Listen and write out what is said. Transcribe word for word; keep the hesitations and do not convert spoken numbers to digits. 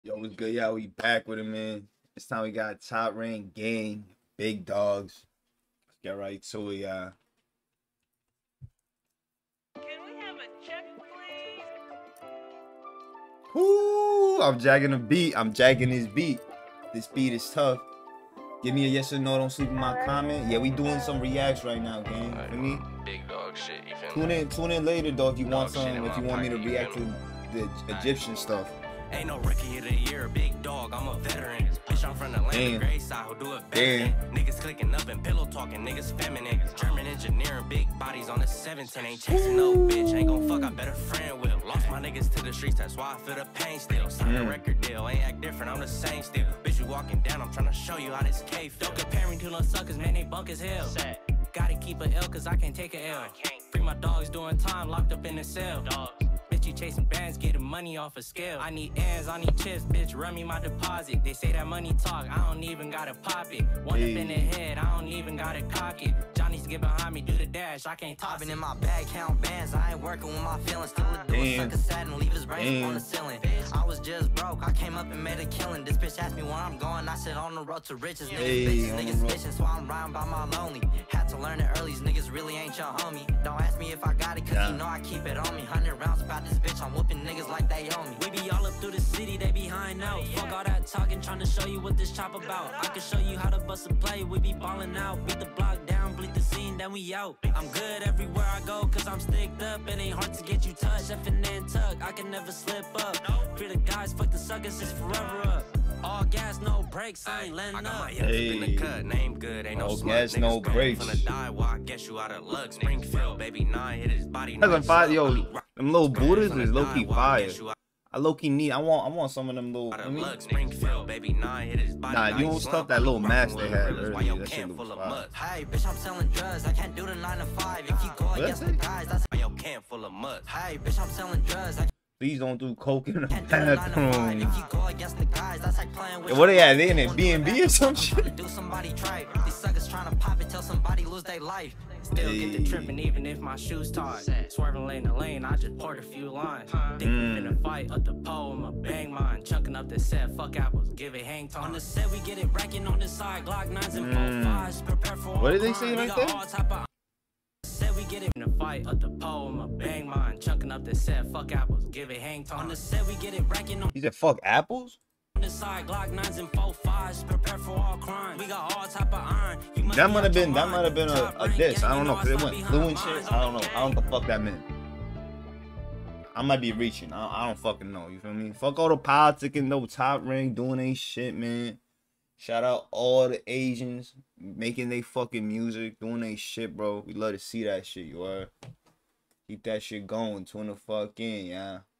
Yo, what's good, y'all? We back with it, man. This time we got Top Rank Gang, Big Dogs. Let's get right to it, y'all. Can we have a check, please? Whoo! I'm jagging the beat. I'm jagging this beat. This beat is tough. Give me a yes or no. Don't sleep in my comment. Yeah, we doing some reacts right now, gang. For me, big dog shit. You feel tune me? in, tune in later, though. If you want Dog shit some, in if you my want me to pocket, you react feel to the Egyptian stuff. Ain't no rookie of the year, big dog. I'm a veteran. Bitch, I'm from the land Damn. of gray side who do it Damn. better. Niggas clicking up and pillow talking. Niggas feminine. German engineering, big bodies on the seventeen. Ain't chasing no bitch. Ain't gon' fuck. I better friend with. Lost my niggas to the streets. That's why I feel the pain still. Sign a Mm. record deal. Ain't act different. I'm the same still. Bitch, you walking down. I'm trying to show you how this K feel. Don't compare me to no suckers, man. They bunk as hell. Gotta keep a L cause I can't take a L. Free my dogs doing time locked up in the cell. Bitch, you chasing bands, getting money off a scale. I need ends, I need chips, bitch, run me my deposit. They say that money talk, I don't even gotta pop it. One Hey. up in the head, I don't even gotta cock it. Johnny's get behind me, do the dash, I can't toss it. in my bag, count bands, I ain't working with my feelings. Still a do a Damn. sucker sad and leave his brains Damn. on the ceiling. I was just broke, I came up and made a killing. This bitch asked me where I'm going, I said on the road to riches. Niggas Hey, bitches, on the niggas road. bitching, so I'm riding by my lonely. Had to learn it early, these niggas really ain't your homie. Don't ask me if I got it, cause Nah. you know I keep it on me. Hundred rounds about this bitch, I'm whooping niggas like they own me. We be all up through the city, they behind out. Fuck all that talking, trying to show you what this chop about. I can show you how to bust a play, we be ballin' out. Beat the block down, bleed the scene, then we out. I'm good everywhere I go, cause I'm sticked up. It ain't hard to get you touched, F and N tuck, I can never slip up. Free the guys, fuck the suckers, it's forever up. All gas, no brakes, I ain't letting up. Hey. In the cut, name good, ain't no All smut. gas, no Niggas gone brakes. finna die, well, I guess you out of luck. Springfield, baby, nine hit his body. That's a nice fire, up. yo. Them little Buddhas Finna is low die, key well, I fire. guess you out I low key need. I want. I want some of them little. of I mean, luck. Springfield, baby, nine hit his body. Nah, you nice don't stop slump. that little Rockin' mask with they had gorillas, why earlier. your That shit can look full of fire. mud. Hey, bitch, I'm selling drugs. I can't do the nine to five. If you go What? against the guys, that's why your can full of mud. Hey, bitch, I'm selling drugs. I Please don't do coke in the can't do the nine to five. bathroom. If you go against the guys, that's like playing with. Yeah, what they your at? They in life. a B and B or some shit? Do somebody try. These suckers trying to pop it till somebody lose their life. Still get the Hey. tripping even if my shoes tied. Swerving lane to lane, I just poured a few lines. Think Mm. we finna fight up the pole, I'ma bang mine. Chunking up the set, fuck apples, give it hang time. On the set, we get it racking on the side. Glock nines and Mm. four fives. Prepare for all What did they crime. say We right got there? all type of Said we get it in a fight up the pole, I'ma bang mine. Chunking up the set, fuck apples, give it hang time. On the set, we get it racking on He said, "Fuck apples." the side. Glock nines and four fives. Prepare for all crime. We got all type of iron. You must That be might out have your been. That mind. might have been a, Top a rank diss. gang, I don't you know, cause it I went slide blue and behind shit. lines I on don't know. the I don't know gang. the fuck that meant. I might be reaching. I, I don't fucking know. You feel me? Fuck all the politicking, no Top Rank doing they shit, man. Shout out all the Asians making they fucking music, doing they shit, bro. We love to see that shit, you are. Keep that shit going. Tune the fuck in, yeah.